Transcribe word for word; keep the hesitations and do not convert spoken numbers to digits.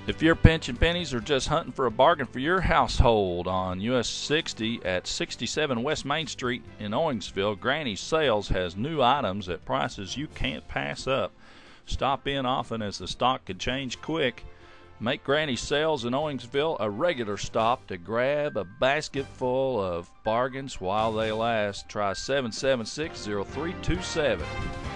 If you're pinching pennies or just hunting for a bargain for your household, on U S sixty at sixty-seven West Main Street in Owingsville, Granny Sales has new items at prices you can't pass up. Stop in often as the stock could change quick. Make Granny Sales in Owingsville a regular stop to grab a basket full of bargains while they last. Try seven seven six, zero three two seven.